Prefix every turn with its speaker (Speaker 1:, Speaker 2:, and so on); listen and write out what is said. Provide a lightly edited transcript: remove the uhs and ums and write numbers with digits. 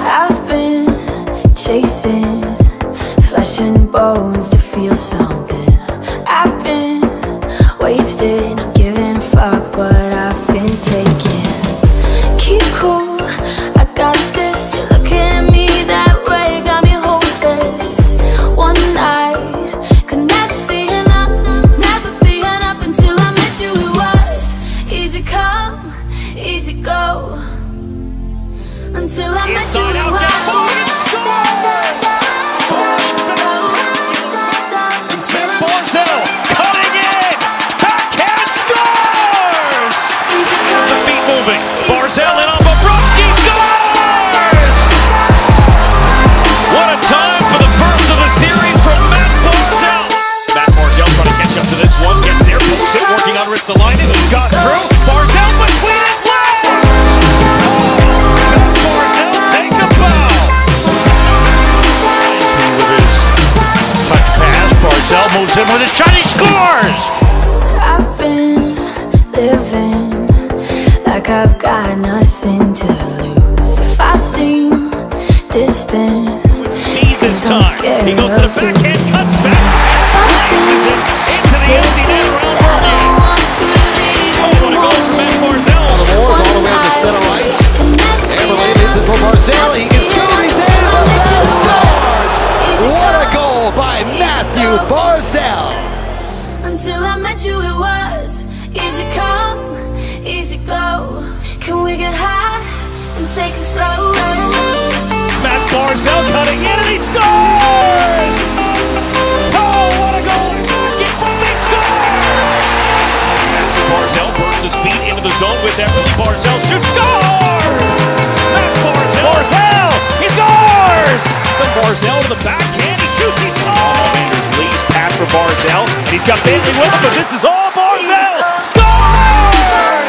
Speaker 1: I've been chasing flesh and bones to feel something. I've been wasted, not giving a fuck what I've been taking. Keep cool, I got this. You're looking at me that way, got me hopeless. One night could never be enough until I met you. It was easy come, easy go. Until I met you, it was
Speaker 2: Barzal cutting in, backhand scores! The feet moving, Barzal in on Bobrovsky, scores! What a time for the first of the series from Mathew Barzal. Mathew Barzal trying to catch up to this one, gets there, puts it, working on Ristolainen, he's got through, Barzal between it, Barzal moves in with a shot, he scores!
Speaker 1: I've been living like I've got nothing to lose. If I seem distant,
Speaker 2: with speed this time, he goes to the backhand, cuts back.
Speaker 1: Something is different, I don't want you to leave anymore.
Speaker 2: What a goal from Mathew Barzal.
Speaker 3: The boards all the way to center ice. Hammerlane into for Barzal, he can shoot, he's there, Barzal scores! What a goal by Mathew Barzal!
Speaker 1: Until I met you, it was easy come, easy go. Can we get high and take it slow?
Speaker 2: Mathew Barzal cutting in and he scores! Oh, what a goal! They score! Mathew Barzal bursts the speed into the zone with Everly. Barzal shoots, scores! Mathew Barzal! He scores! Then Barzal to the backhand, he shoots, he scores! Lee's pass for Barzal, and he's got Bailey with him, but this is all Barzal! Scores!